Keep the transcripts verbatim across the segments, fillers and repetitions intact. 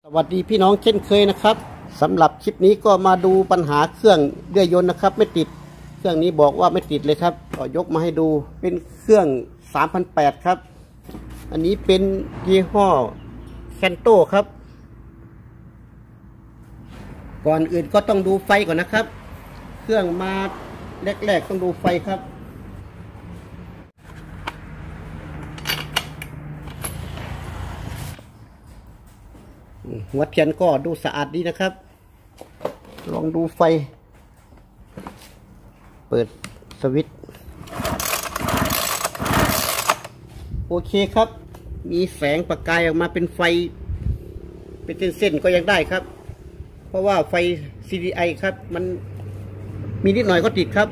สวัสดีพี่น้องเช่นเคยนะครับสำหรับคลิปนี้ก็มาดูปัญหาเครื่องเลื่อยยนต์นะครับไม่ติดเครื่องนี้บอกว่าไม่ติดเลยครับก็ยกมาให้ดูเป็นเครื่อง สามพันแปด ครับอันนี้เป็นยี่ห้อแคนโตครับก่อนอื่นก็ต้องดูไฟก่อนนะครับเครื่องมาแรกๆต้องดูไฟครับหัวเทียนก็ดูสะอาดดีนะครับลองดูไฟเปิดสวิตช์โอเคครับมีแสงประกายออกมาเป็นไฟเป็นเส้นๆก็ยังได้ครับเพราะว่าไฟ ซี ดี ไอ ครับมันมีนิดหน่อยก็ติดครับ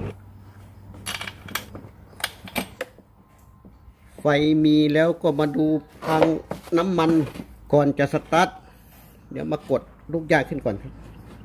ไฟมีแล้วก็มาดูทางน้ำมันก่อนจะสตาร์ทเดี๋ยวมากดลูกยางขึ้นก่อนครับ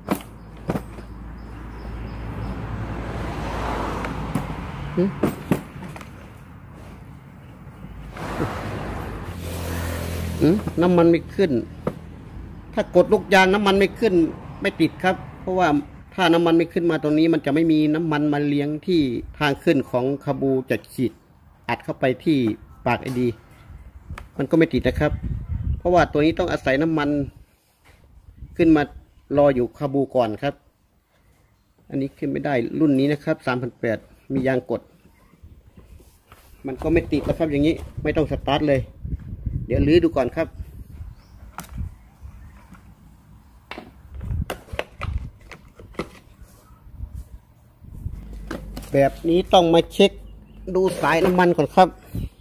น้ำมันไม่ขึ้นถ้ากดลูกยางน้ำมันไม่ขึ้นไม่ติดครับเพราะว่าถ้าน้ำมันไม่ขึ้นมาตรงนี้มันจะไม่มีน้ำมันมาเลี้ยงที่ทางขึ้นของคาบูจะขีดอัดเข้าไปที่ปากไอดีมันก็ไม่ติดนะครับเพราะว่าตัวนี้ต้องอาศัยน้ำมันขึ้นมารออยู่คาบูก่อนครับอันนี้ขึ้นไม่ได้รุ่นนี้นะครับ สามพันแปด มียางกดมันก็ไม่ติดแล้วครับอย่างนี้ไม่ต้องสตาร์ทเลยเดี๋ยวลื้อดูก่อนครับแบบนี้ต้องมาเช็คดูสายน้ำมันก่อนครับ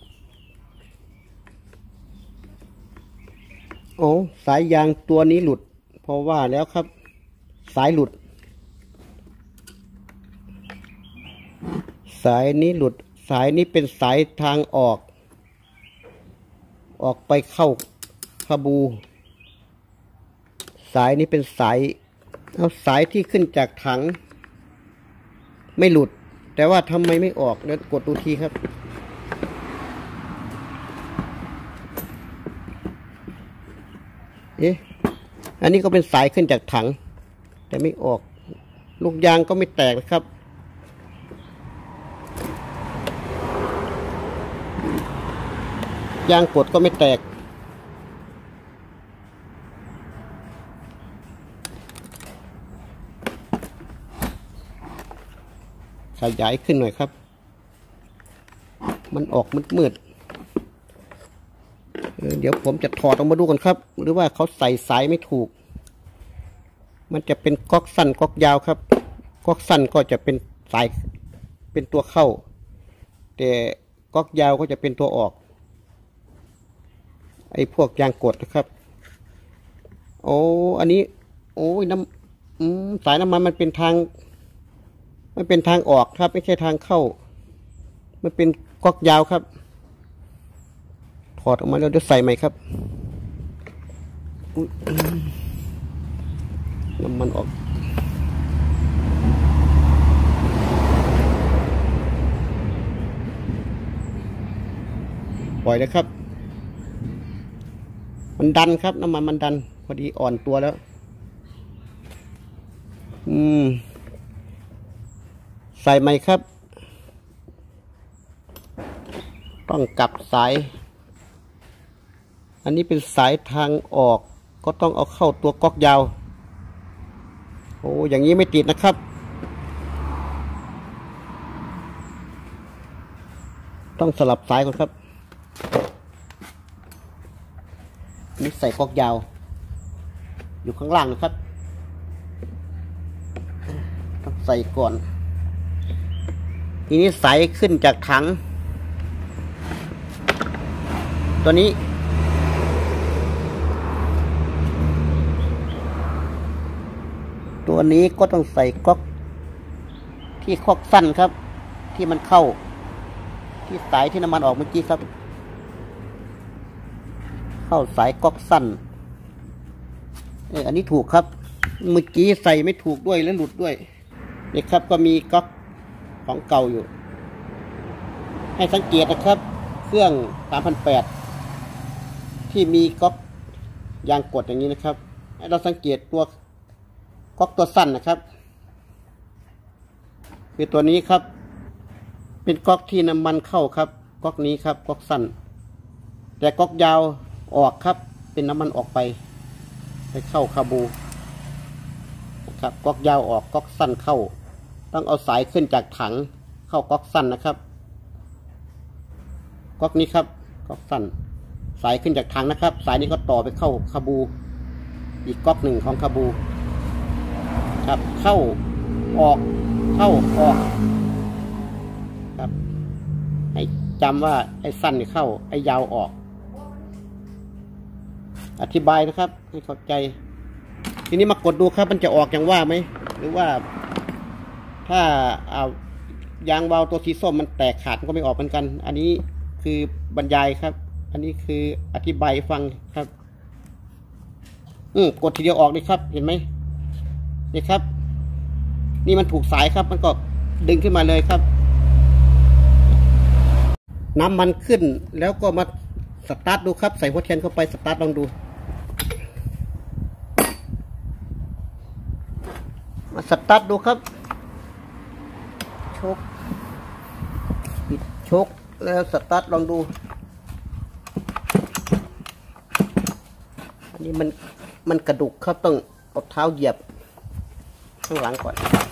โอ้สายยางตัวนี้หลุดเพราะว่าแล้วครับสายหลุดสายนี้หลุดสายนี้เป็นสายทางออกออกไปเข้าคาบูสายนี้เป็นสายเอาสายที่ขึ้นจากถังไม่หลุดแต่ว่าทำไมไม่ออกเดี๋ยวกดดูทีครับเอ๊ะอันนี้ก็เป็นสายขึ้นจากถังแต่ไม่ออกลูกยางก็ไม่แตกนะครับยางกดก็ไม่แตกขยายขึ้นหน่อยครับมันออกมืดๆเดี๋ยวผมจะถอดออกมาดูกันครับหรือว่าเขาใส่สายไม่ถูกมันจะเป็นก๊อกสั้นก๊อกยาวครับก๊อกสั้นก็จะเป็นสายเป็นตัวเข้าแต่ก๊อกยาวก็จะเป็นตัวออกไอ้พวกยางกดนะครับโอ้อันนี้โอ้ยน้ำอืมสายน้ำมันมันเป็นทางมันเป็นทางออกครับไม่ใช่ทางเข้ามันเป็นก๊อกยาวครับถอดออกมาแล้วเดี๋ยวใส่ใหม่ครับน้ำมันออกปล่อยนะครับมันดันครับน้ำมันมันดันพอดีอ่อนตัวแล้วอืมใส่ไหมครับต้องกลับสายอันนี้เป็นสายทางออกก็ต้องเอาเข้าตัวก๊อกยาวโอ้อย่างนี้ไม่ติดนะครับต้องสลับสายก่อนครับนี่ใส่ก๊อกยาวอยู่ข้างล่างนะครับต้องใส่ก่อนทีนี้สายขึ้นจากถังตัวนี้ตัวนี้ก็ต้องใส่ก๊อกที่ก๊อกสั้นครับที่มันเข้าที่สายที่น้ำมันออกเมื่อกี้ครับเข้าสายก๊อกสั้นเอออันนี้ถูกครับเมื่อกี้ใส่ไม่ถูกด้วยและหลุดด้วยนี่ครับก็มีก๊อกของเก่าอยู่ให้สังเกตนะครับเครื่อง สามพันแปด ที่มีก๊อกยางกดอย่างนี้นะครับให้เราสังเกตตัวก๊อกตัวสั้นนะครับคือตัวนี้ครับเป็นก๊อกที่น้ำมันเข้าครับก๊อกนี้ครับก๊อกสั้นแต่ก๊อกยาวออกครับเป็นน้ำมันออกไปไปเข้าคาบูนะครับก๊อกยาวออกก๊อกสั้นเข้าต้องเอาสายขึ้นจากถังเข้าก๊อกสั้นนะครับก๊อกนี้ครับก๊อกสั้นสายขึ้นจากถังนะครับสายนี้ก็ต่อไปเข้าคาบูอีกก๊อกหนึ่งของคาบูครับเข้าออกเข้าออกครับให้จำว่าไอ้สั้นเข้าไอ้ยาวออกอธิบายนะครับให้เข้าใจทีนี้มากดดูครับมันจะออกอย่างว่าไหมหรือว่าถ้าเอายางวาล์วตัวสีส้มมันแตกขาดมันก็ไม่ออกเหมือนกันอันนี้คือบรรยายครับอันนี้คืออธิบายฟังครับอืมกดทีเดียวออกนี่ครับเห็นไหมนี่ครับนี่มันถูกสายครับมันก็ดึงขึ้นมาเลยครับน้ำมันขึ้นแล้วก็มาสตาร์ทดูครับใส่หัวเทียนเข้าไปสตาร์ทลองดูมาสตาร์ทดูครับโชคปิดโชคแล้วสตาร์ทลองดูอันนี้มันมันกระดุกครับต้องเอาเท้าเหยียบข้างหลังก่อน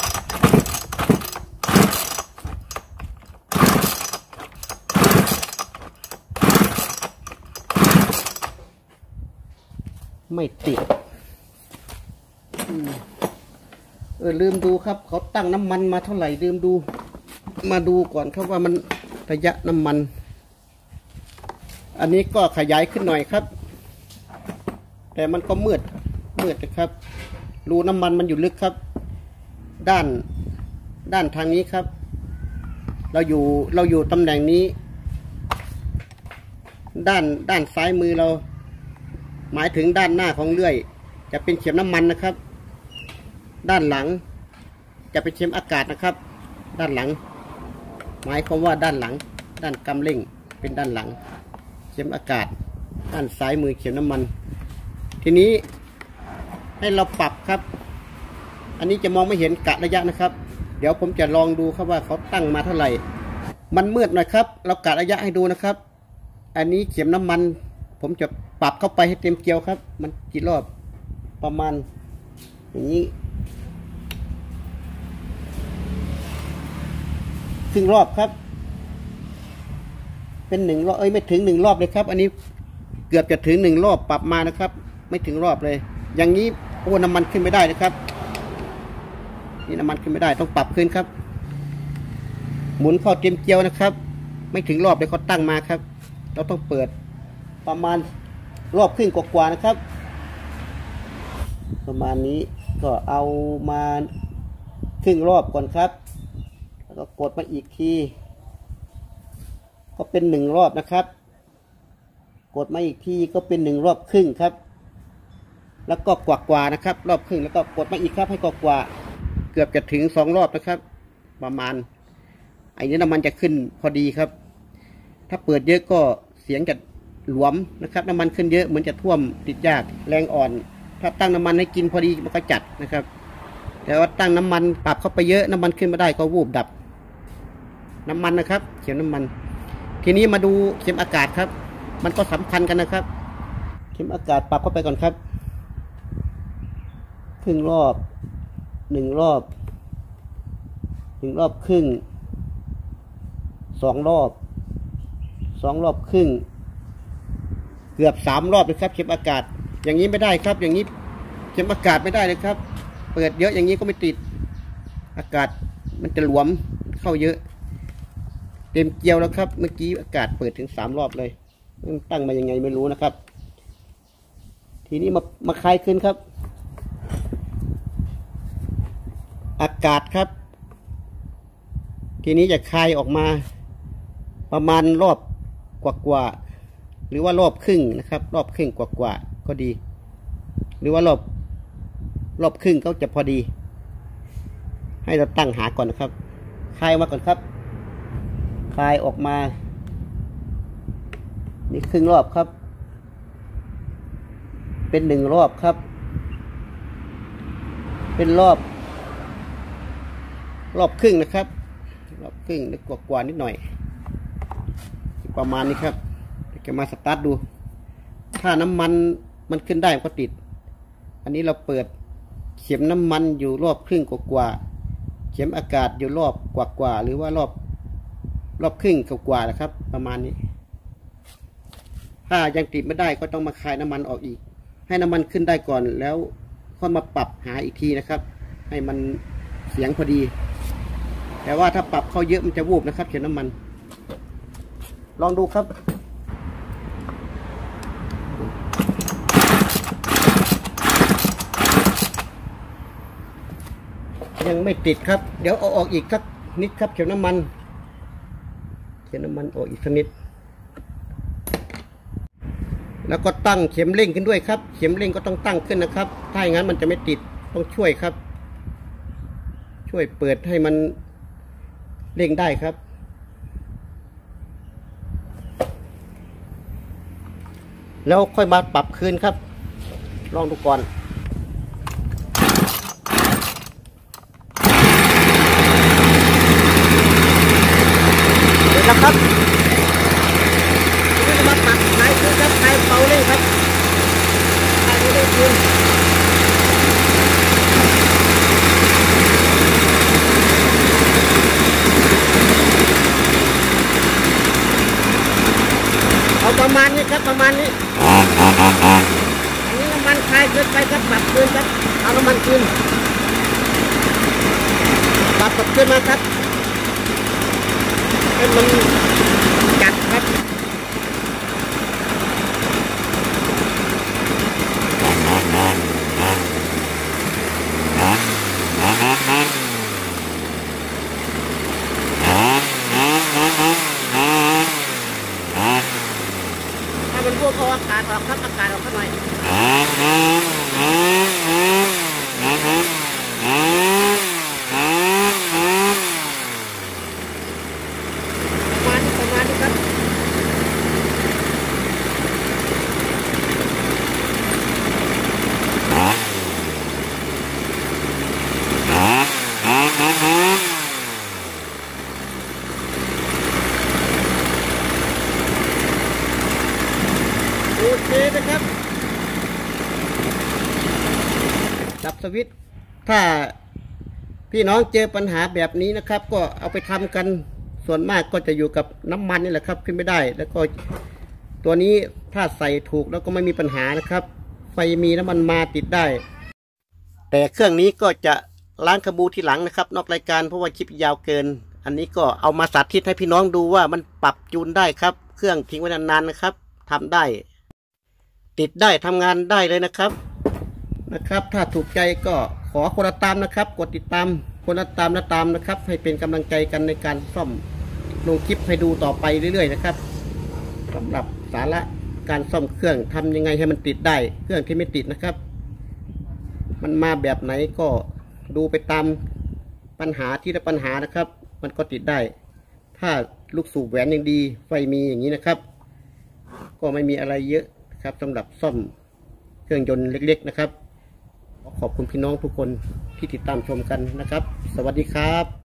ไม่ติดเออลืมดูครับเขาตั้งน้ำมันมาเท่าไหร่ลืมดูมาดูก่อนครับว่ามันระยะน้ำมันอันนี้ก็ขยายขึ้นหน่อยครับแต่มันก็มืดมืดนะครับรูน้ำมันมันอยู่ลึกครับด้านด้านทางนี้ครับเราอยู่เราอยู่ตำแหน่งนี้ด้านด้านซ้ายมือเราหมายถึงด้านหน้าของเลื่อยจะเป็นเข็มน้ำมันนะครับด้านหลังจะเป็นเข็มอากาศนะครับด้านหลังหมายความว่าด้านหลังด้านกำเร่งเป็นด้านหลังเข็มอากาศด้านซ้ายมือเข็มน้ำมันทีนี้ให้เราปรับครับอันนี้จะมองไม่เห็นกะระยะนะครับเดี๋ยวผมจะลองดูครับว่าเขาตั้งมาเท่าไหร่มันมืดหน่อยครับเรากะระยะให้ดูนะครับอันนี้เข็มน้ำมันผมจะปรับเข้าไปให้เต็มเกลียวครับมันกี่รอบประมาณอย่างนี้ครึ่งรอบครับเป็นหนึ่งรอบเอ้ยไม่ถึงหนึ่งรอบเลยครับอันนี้เกือบจะถึงหนึ่งรอบปรับมานะครับไม่ถึงรอบเลยอย่างนี้โอ้น้ำมันขึ้นไม่ได้นะครับนี่น้ำมันขึ้นไม่ได้ต้องปรับขึ้นครับหมุนเข้าเต็มเกลียวนะครับไม่ถึงรอบเลยเขาตั้งมาครับเราต้องเปิดประมาณรอบครึ่งกว่าๆนะครับประมาณนี้ก็เอามาครึ่งรอบก่อนครับแล้วก็กดมาอีกทีก็เป็นหนึ่งรอบนะครับกดมาอีกทีก็เป็นหนึ่งรอบครึ่งครับแล้วก็กว่าๆนะครับรอบครึ่งแล้วก็กดมาอีกครับให้กว่าๆเกือบจะถึงสองรอบนะครับประมาณไอ้นี้น้ำมันจะขึ้นพอดีครับถ้าเปิดเยอะก็เสียงจะหลวมนะครับน้ำมันขึ้นเยอะเหมือนจะท่วมติดยากแรงอ่อนถ้าตั้งน้ำมันให้กินพอดีมันก็จัดนะครับแต่ว่าตั้งน้ำมันปรับเข้าไปเยอะน้ำมันขึ้นไม่ได้ก็วูบดับน้ำมันนะครับเข็มน้ำมันทีนี้มาดูเข็มอากาศครับมันก็สำคัญกันนะครับเข็มอากาศปรับเข้าไปก่อนครับครึ่งรอบหนึ่งรอบหนึ่งรอบครึ่งสองรอบสองรอบครึ่งเกือบสามรอบเลยครับเข็มอากาศอย่างนี้ไม่ได้ครับอย่างนี้เข็มอากาศไม่ได้เลยครับเปิดเยอะอย่างนี้ก็ไม่ติดอากาศมันจะหลวมเข้าเยอะเต็มเกลียวแล้วครับเมื่อกี้อากาศเปิดถึงสามรอบเลยตั้งมายังไงไม่รู้นะครับทีนี้มามาคลายขึ้นครับอากาศครับทีนี้จะคลายออกมาประมาณรอบกว่าๆหรือว่ารอบครึ่งนะครับรอบครึ่งกว่าๆก็ดีหรือว่ารอบรอบครึ่งก็จะพอดีให้เราตั้งหาก่อนนะครับคลายมาก่อนครับคลายออกมานี่ครึ่งรอบครับเป็นหนึ่งรอบครับเป็นรอบรอบครึ่งนะครับรอบครึ่งหรือกว่าๆนิดหน่อยประมาณนี้ครับจะมาสตาร์ทดูถ้าน้ำมันมันขึ้นได้ก็ติดอันนี้เราเปิดเข็มน้ำมันอยู่รอบครึ่งกว่าๆเข็มอากาศอยู่รอบกว่าๆหรือว่ารอบรอบครึ่งกว่าๆนะครับประมาณนี้ถ้ายังติดไม่ได้ก็ต้องมาคลายน้ำมันออกอีกให้น้ำมันขึ้นได้ก่อนแล้วค่อยมาปรับหาอีกทีนะครับให้มันเสียงพอดีแต่ว่าถ้าปรับเข้าเยอะมันจะวูบนะครับเข็มน้ำมันลองดูครับยังไม่ติดครับเดี๋ยวเอาออกอีกสักนิดครับเข็มน้ำมันเข็มน้ำมันออกอีกสักนิดแล้วก็ตั้งเข็มเร่งขึ้นด้วยครับเข็มเร่งก็ต้องตั้งขึ้นนะครับถ้าอย่างนั้นมันจะไม่ติดต้องช่วยครับช่วยเปิดให้มันเร่งได้ครับแล้วค่อยมาปรับคืนครับลองดูก่อนเดี๋ยวนะครับนี่จะมาปรับคลายคืนครับคลายเบาเลยครับคลายเร่งคืนเอาประมาณนี้ครับประมาณนี้อันนี้น้ำมันคลายเกินไปครับปรับคืนครับเอาน้ำมันคืนปรับกดขึ้นมาครับให้มันจัดครับถ้ามันพวกเอาอากาศออกครับอากาศออกข้างในโอเคนะครับดับสวิตช์ถ้าพี่น้องเจอปัญหาแบบนี้นะครับก็เอาไปทำกันส่วนมากก็จะอยู่กับน้ำมันนี่แหละครับขึ้นไม่ได้แล้วก็ตัวนี้ถ้าใส่ถูกแล้วก็ไม่มีปัญหานะครับไฟมีน้ำมันมาติดได้แต่เครื่องนี้ก็จะล้างคาบูทีหลังนะครับนอกรายการเพราะว่าคลิปยาวเกินอันนี้ก็เอามาสาธิตให้พี่น้องดูว่ามันปรับจูนได้ครับเครื่องทิ้งไว้นานๆนะครับทำได้ติดได้ทำงานได้เลยนะครับนะครับถ้าถูกใจก็ขอคนละตามนะครับกดติดตามคนละตามละตามนะครับให้เป็นกำลังใจกันในการซ่อมลงคลิปให้ดูต่อไปเรื่อยๆนะครับสำหรับสาระการซ่อมเครื่องทำยังไงให้มันติดได้เครื่องที่ไม่ติดนะครับมันมาแบบไหนก็ดูไปตามปัญหาที่ละปัญหานะครับมันก็ติดได้ถ้าลูกสูบแหวนยังดีไฟมีอย่างนี้นะครับก็ไม่มีอะไรเยอะครับสำหรับซ่อมเครื่องยนต์เล็กๆนะครับขอบคุณพี่น้องทุกคนที่ติดตามชมกันนะครับสวัสดีครับ